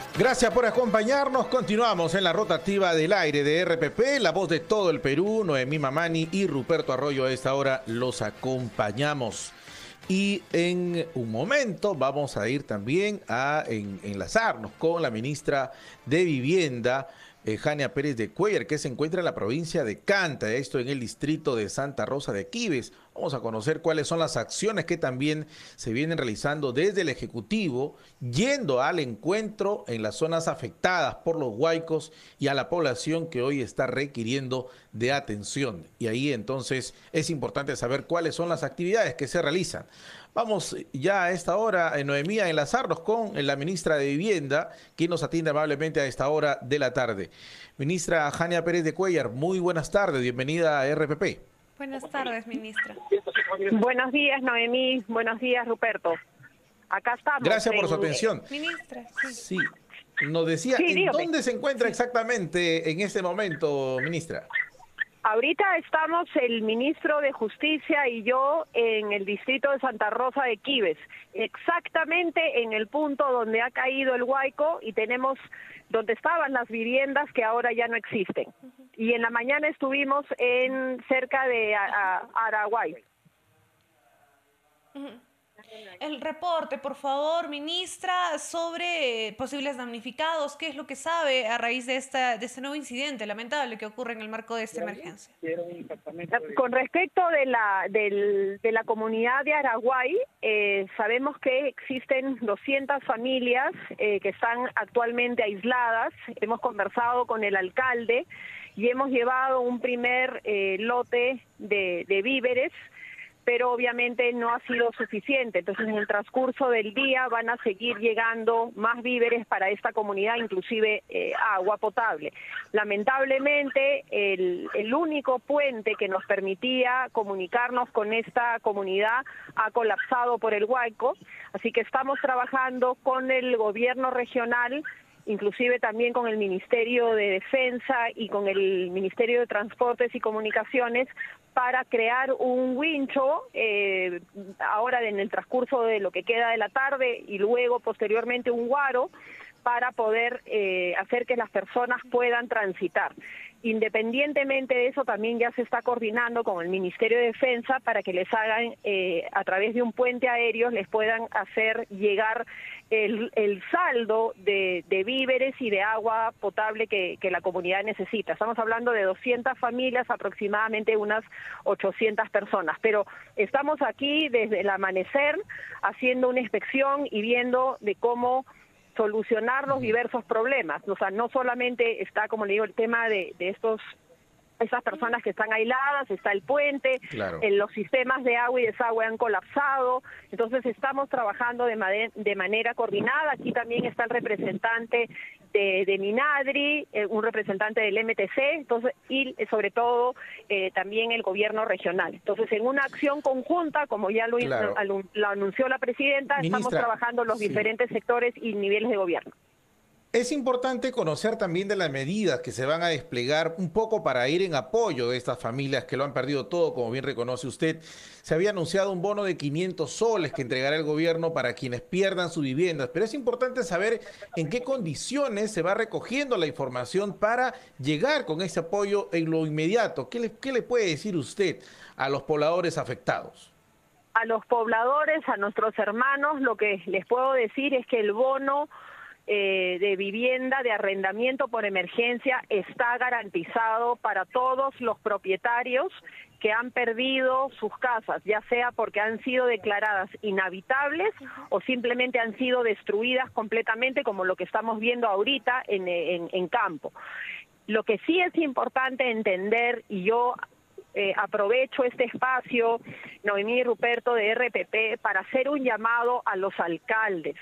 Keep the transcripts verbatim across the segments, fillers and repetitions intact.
Gracias por acompañarnos. Continuamos en la rotativa del aire de R P P, la voz de todo el Perú. Noemí Mamani y Ruperto Arroyo a esta hora los acompañamos. Y en un momento vamos a ir también a en, enlazarnos con la ministra de Vivienda, eh, Jania Pérez de Cuéllar, que se encuentra en la provincia de Canta, esto en el distrito de Santa Rosa de Quibes. Vamos a conocer cuáles son las acciones que también se vienen realizando desde el Ejecutivo, yendo al encuentro en las zonas afectadas por los huaicos y a la población que hoy está requiriendo de atención. Y ahí entonces es importante saber cuáles son las actividades que se realizan. Vamos ya a esta hora, en Noemí, a enlazarnos con la ministra de Vivienda, quien nos atiende amablemente a esta hora de la tarde. Ministra Jania Pérez de Cuéllar, muy buenas tardes, bienvenida a R P P. Buenas tardes, ministra. Buenos días, Noemí. Buenos días, Ruperto. Acá estamos. Gracias por en... su atención. Ministra, sí. Sí, nos decía, Sí, ¿en dígame. dónde se encuentra exactamente en este momento, ministra? Ahorita estamos el ministro de Justicia y yo en el distrito de Santa Rosa de Quibes, exactamente en el punto donde ha caído el huaico y tenemos donde estaban las viviendas que ahora ya no existen. Y en la mañana estuvimos en cerca de a, a, Araguay. El reporte, por favor, ministra, sobre posibles damnificados. ¿Qué es lo que sabe a raíz de, esta, de este nuevo incidente lamentable que ocurre en el marco de esta emergencia? Con respecto de la, del, de la comunidad de Araguay, eh, sabemos que existen doscientas familias eh, que están actualmente aisladas. Hemos conversado con el alcalde y hemos llevado un primer eh, lote de, de víveres, pero obviamente no ha sido suficiente. Entonces, en el transcurso del día van a seguir llegando más víveres para esta comunidad, inclusive eh, agua potable. Lamentablemente, el, el único puente que nos permitía comunicarnos con esta comunidad ha colapsado por el huaico, así que estamos trabajando con el gobierno regional, inclusive también con el Ministerio de Defensa y con el Ministerio de Transportes y Comunicaciones, para crear un wincho eh, ahora en el transcurso de lo que queda de la tarde y luego posteriormente un guaro para poder eh, hacer que las personas puedan transitar. Independientemente de eso, también ya se está coordinando con el Ministerio de Defensa para que les hagan, eh, a través de un puente aéreo, les puedan hacer llegar el, el saldo de, de víveres y de agua potable que, que la comunidad necesita. Estamos hablando de doscientas familias, aproximadamente unas ochocientas personas, pero estamos aquí desde el amanecer haciendo una inspección y viendo de cómo solucionar los diversos problemas. O sea, no solamente está, como le digo, el tema de, de estos esas personas que están aisladas, está el puente, Claro. en los sistemas de agua y desagüe han colapsado, entonces estamos trabajando de, made- de manera coordinada. Aquí también está el representante de, de Minadri, eh, un representante del M T C, entonces, y eh, sobre todo eh, también el gobierno regional. Entonces, en una acción conjunta, como ya lo, Claro. alu- lo anunció la presidenta, Ministra, estamos trabajando los sí. diferentes sectores y niveles de gobierno. Es importante conocer también de las medidas que se van a desplegar un poco para ir en apoyo de estas familias que lo han perdido todo, como bien reconoce usted. Se había anunciado un bono de quinientos soles que entregará el gobierno para quienes pierdan sus viviendas, pero es importante saber en qué condiciones se va recogiendo la información para llegar con ese apoyo en lo inmediato. ¿Qué le, qué le puede decir usted a los pobladores afectados? A los pobladores, a nuestros hermanos, lo que les puedo decir es que el bono Eh, de vivienda, de arrendamiento por emergencia, está garantizado para todos los propietarios que han perdido sus casas, ya sea porque han sido declaradas inhabitables o simplemente han sido destruidas completamente, como lo que estamos viendo ahorita en, en, en campo. Lo que sí es importante entender, y yo Eh, aprovecho este espacio, Noemí y Ruperto, de R P P, para hacer un llamado a los alcaldes.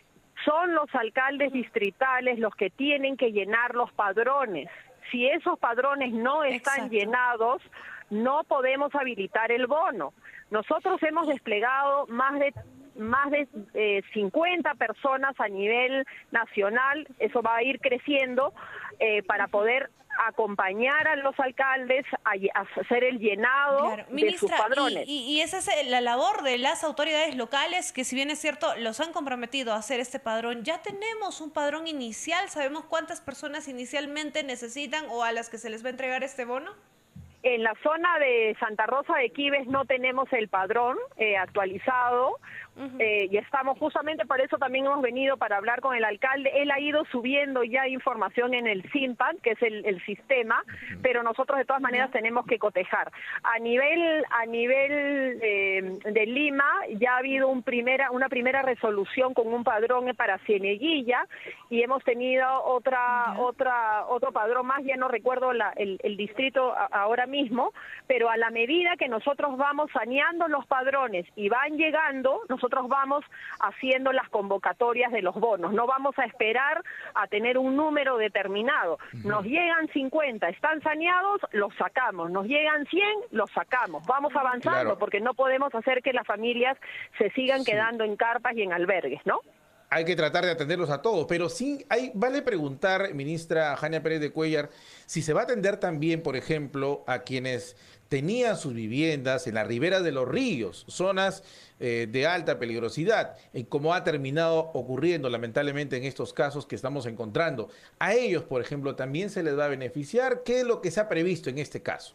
Son los alcaldes distritales los que tienen que llenar los padrones. Si esos padrones no están Exacto. llenados, no podemos habilitar el bono. Nosotros hemos desplegado más de más de eh, cincuenta personas a nivel nacional, eso va a ir creciendo, eh, para poder acompañar a los alcaldes a, a hacer el llenado Claro. Ministra, de sus padrones. Y, y, y esa es la labor de las autoridades locales, que si bien es cierto, los han comprometido a hacer este padrón. Ya tenemos un padrón inicial, ¿sabemos cuántas personas inicialmente necesitan o a las que se les va a entregar este bono? En la zona de Santa Rosa de Quibes no tenemos el padrón eh, actualizado. Uh-huh. eh, y estamos justamente por eso también hemos venido para hablar con el alcalde. Él ha ido subiendo ya información en el SINPAD, que es el, el sistema, uh-huh. pero nosotros de todas maneras uh-huh. tenemos que cotejar. A nivel a nivel eh, de Lima ya ha habido un primera, una primera resolución con un padrón para Cieneguilla y hemos tenido otra uh-huh. otra otro padrón más, ya no recuerdo la, el, el distrito ahora mismo, pero a la medida que nosotros vamos saneando los padrones y van llegando, nosotros vamos haciendo las convocatorias de los bonos. No vamos a esperar a tener un número determinado. Nos llegan cincuenta, están saneados, los sacamos. Nos llegan cien, los sacamos. Vamos avanzando, claro, porque no podemos hacer que las familias se sigan sí. quedando en carpas y en albergues, ¿no? Hay que tratar de atenderlos a todos, pero sí hay, vale preguntar, ministra Jania Pérez de Cuéllar, si se va a atender también, por ejemplo, a quienes tenían sus viviendas en la ribera de los ríos, zonas eh, de alta peligrosidad, y como ha terminado ocurriendo lamentablemente en estos casos que estamos encontrando. A ellos, por ejemplo, también se les va a beneficiar. ¿Qué es lo que se ha previsto en este caso?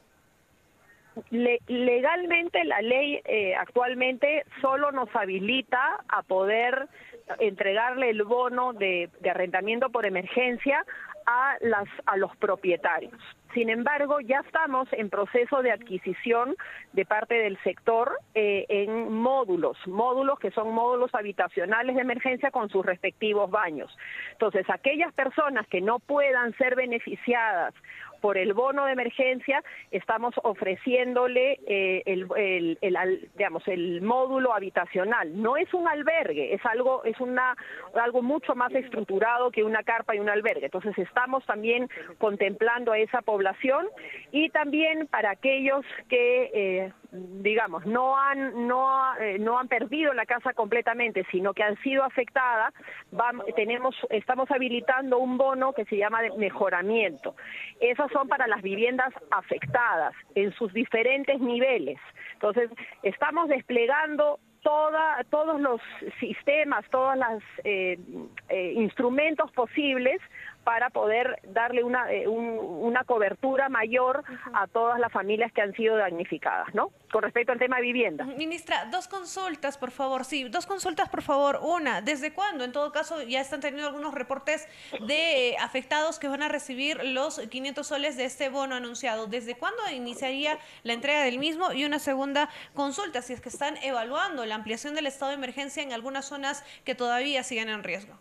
Le, legalmente la ley eh, actualmente solo nos habilita a poder entregarle el bono de, de arrendamiento por emergencia a las a los propietarios. Sin embargo, ya estamos en proceso de adquisición de parte del sector eh, en módulos, módulos que son módulos habitacionales de emergencia con sus respectivos baños. Entonces, aquellas personas que no puedan ser beneficiadas por el bono de emergencia, estamos ofreciéndole eh, el, el, el, el, digamos, el módulo habitacional. No es un albergue, es algo, es una, algo mucho más estructurado que una carpa y un albergue. Entonces estamos también contemplando a esa población y también para aquellos que, eh, digamos, no han, no, eh, no han perdido la casa completamente, sino que han sido afectadas, vamos, tenemos, estamos habilitando un bono que se llama de mejoramiento. Esas son para las viviendas afectadas en sus diferentes niveles. Entonces, estamos desplegando toda, todos los sistemas, todos los eh, eh, instrumentos posibles para poder darle una, eh, un, una cobertura mayor a todas las familias que han sido damnificadas, ¿no? Con respecto al tema de vivienda. Ministra, dos consultas, por favor. Sí, dos consultas, por favor. Una, ¿desde cuándo? En todo caso, ya están teniendo algunos reportes de eh, afectados que van a recibir los quinientos soles de este bono anunciado. ¿Desde cuándo iniciaría la entrega del mismo? Y una segunda consulta, si es que están evaluando la ampliación del estado de emergencia en algunas zonas que todavía siguen en riesgo.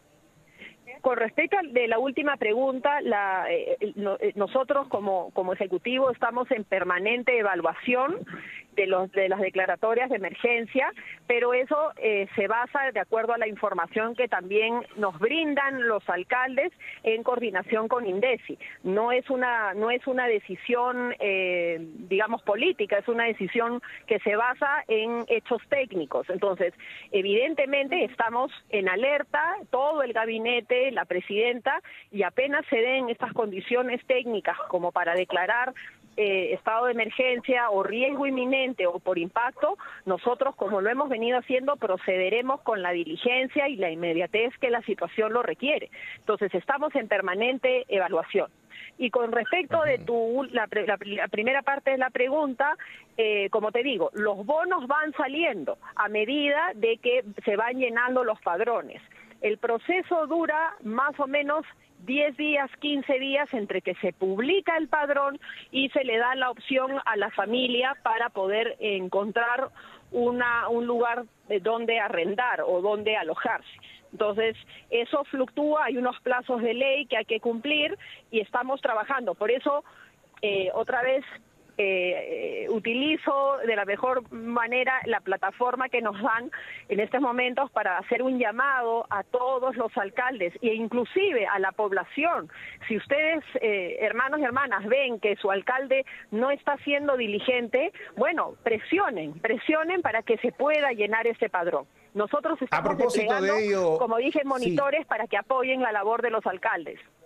Con respecto a de la última pregunta, la, eh, no, eh, nosotros como, como Ejecutivo estamos en permanente evaluación de, los, de las declaratorias de emergencia, pero eso eh, se basa de acuerdo a la información que también nos brindan los alcaldes en coordinación con INDECI. No es una, no es una decisión, eh, digamos, política, es una decisión que se basa en hechos técnicos. Entonces, evidentemente estamos en alerta, todo el gabinete, la presidenta, y apenas se den estas condiciones técnicas como para declarar eh, estado de emergencia o riesgo inminente o por impacto, nosotros, como lo hemos venido haciendo, procederemos con la diligencia y la inmediatez que la situación lo requiere. Entonces, estamos en permanente evaluación. Y con respecto de tu la, la, la primera parte de la pregunta, eh, como te digo, los bonos van saliendo a medida de que se van llenando los padrones. El proceso dura más o menos diez días, quince días entre que se publica el padrón y se le da la opción a la familia para poder encontrar una, un lugar donde arrendar o donde alojarse. Entonces, eso fluctúa, hay unos plazos de ley que hay que cumplir y estamos trabajando. Por eso, eh, otra vez, eh, eh, utilizo de la mejor manera la plataforma que nos dan en estos momentos para hacer un llamado a todos los alcaldes e inclusive a la población. Si ustedes, eh, hermanos y hermanas, ven que su alcalde no está siendo diligente, bueno, presionen, presionen para que se pueda llenar ese padrón. Nosotros estamos desplegando, de ello, como dije, monitores sí. para que apoyen la labor de los alcaldes.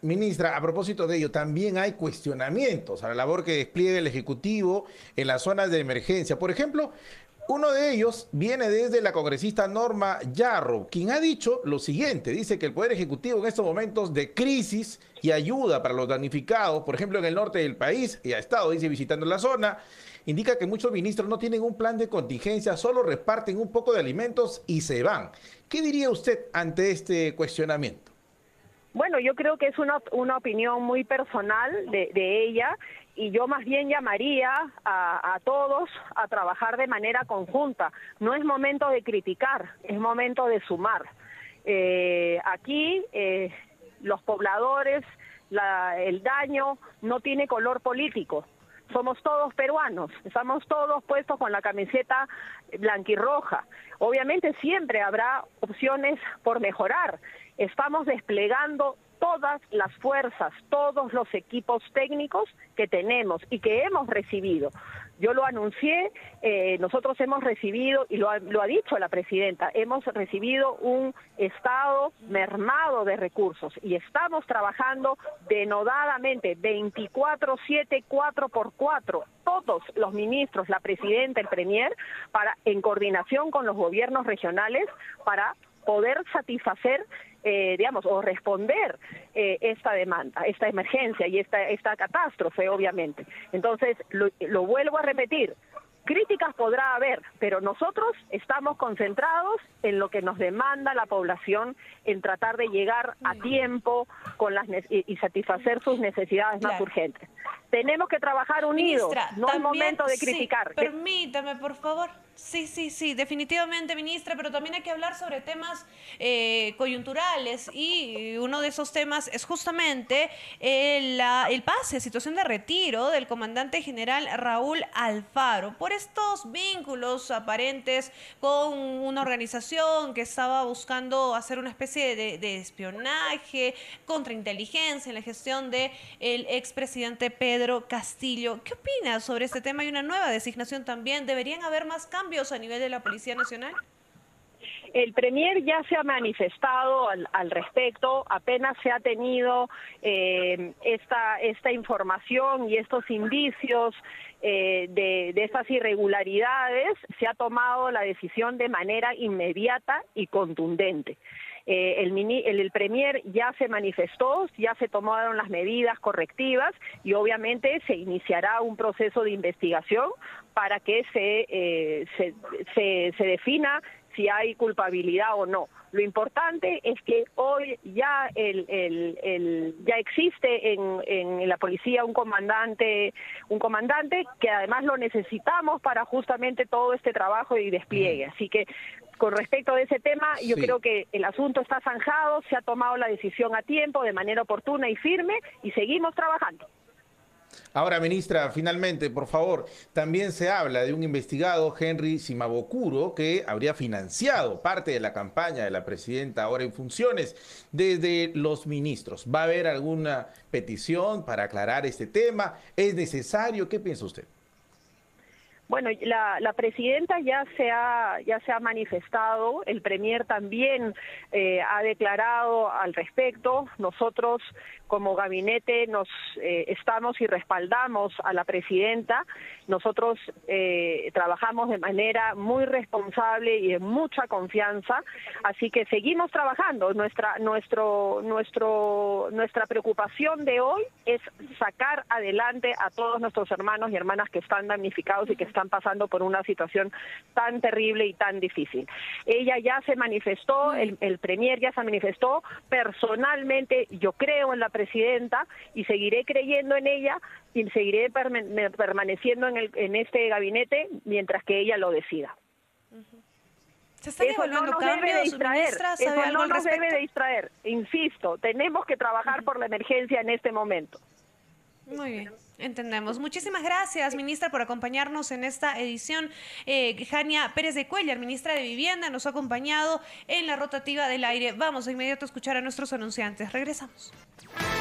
ministra, a propósito de ello, también hay cuestionamientos a la labor que despliega el Ejecutivo en las zonas de emergencia. Por ejemplo, uno de ellos viene desde la congresista Norma Yarro, quien ha dicho lo siguiente. Dice que el Poder Ejecutivo en estos momentos de crisis y ayuda para los damnificados, por ejemplo, en el norte del país, y ha estado, dice, visitando la zona, indica que muchos ministros no tienen un plan de contingencia, solo reparten un poco de alimentos y se van. ¿Qué diría usted ante este cuestionamiento? Bueno, yo creo que es una, una opinión muy personal de, de ella, y yo más bien llamaría a, a todos a trabajar de manera conjunta. No es momento de criticar, es momento de sumar. Eh, aquí eh, los pobladores, la, el daño no tiene color político. Somos todos peruanos, estamos todos puestos con la camiseta blanquirroja. Obviamente siempre habrá opciones por mejorar. Estamos desplegando todas las fuerzas, todos los equipos técnicos que tenemos y que hemos recibido. Yo lo anuncié, eh, nosotros hemos recibido, y lo ha, lo ha dicho la presidenta, hemos recibido un estado mermado de recursos y estamos trabajando denodadamente, veinticuatro siete, cuatro por cuatro, todos los ministros, la presidenta, el premier, para, en coordinación con los gobiernos regionales, para poder satisfacer, eh, digamos, o responder eh, esta demanda, esta emergencia y esta, esta catástrofe, obviamente. Entonces, lo, lo vuelvo a repetir, críticas podrá haber, pero nosotros estamos concentrados en lo que nos demanda la población, en tratar de llegar a tiempo con las y, y satisfacer sus necesidades claro. más urgentes. Tenemos que trabajar unidos, ministra, no es momento de criticar. Sí, permítame, por favor. Sí, sí, sí, definitivamente, ministra, pero también hay que hablar sobre temas eh, coyunturales, y uno de esos temas es justamente el, la, el pase, situación de retiro del comandante general Raúl Alfaro, por estos vínculos aparentes con una organización que estaba buscando hacer una especie de, de espionaje, contrainteligencia en la gestión del expresidente Pedro Castillo. ¿Qué opinas sobre este tema? Hay una nueva designación también. ¿Deberían haber más cambios a nivel de la Policía Nacional? El premier ya se ha manifestado al, al respecto, apenas se ha tenido eh, esta, esta información y estos indicios eh, de, de estas irregularidades, se ha tomado la decisión de manera inmediata y contundente. Eh, el, mini, el, el premier ya se manifestó, ya se tomaron las medidas correctivas y obviamente se iniciará un proceso de investigación para que se, eh, se, se, se defina si hay culpabilidad o no. Lo importante es que hoy ya el, el, el ya existe en, en la policía un comandante, un comandante que además lo necesitamos para justamente todo este trabajo y despliegue. Así que con respecto a ese tema, yo sí. creo que el asunto está zanjado, se ha tomado la decisión a tiempo, de manera oportuna y firme, y seguimos trabajando. Ahora, ministra, finalmente, por favor, también se habla de un investigado, Henry Simabokuro, que habría financiado parte de la campaña de la presidenta ahora en funciones desde los ministros. ¿Va a haber alguna petición para aclarar este tema? ¿Es necesario? ¿Qué piensa usted? Bueno, la, la presidenta ya se ha ya se ha manifestado, el premier también eh, ha declarado al respecto. Nosotros como gabinete nos eh, estamos y respaldamos a la presidenta. Nosotros eh, trabajamos de manera muy responsable y de mucha confianza, así que seguimos trabajando. Nuestra nuestro nuestro nuestra preocupación de hoy es sacar adelante a todos nuestros hermanos y hermanas que están damnificados y que están pasando por una situación tan terrible y tan difícil. Ella ya se manifestó, el, el premier ya se manifestó. Personalmente yo creo en la presidenta y seguiré creyendo en ella y seguiré perme- permaneciendo en, el, en este gabinete mientras que ella lo decida. Uh-huh. ¿Se están Eso no nos cambios, debe de distraer, ministra, ¿sabe eso algo no al nos respecto? debe de distraer. Insisto, tenemos que trabajar uh-huh. por la emergencia en este momento. Muy bien, entendemos. Muchísimas gracias, ministra, por acompañarnos en esta edición. Eh, Jania Pérez de Cuéllar, ministra de Vivienda, nos ha acompañado en la rotativa del aire. Vamos de inmediato a escuchar a nuestros anunciantes. Regresamos.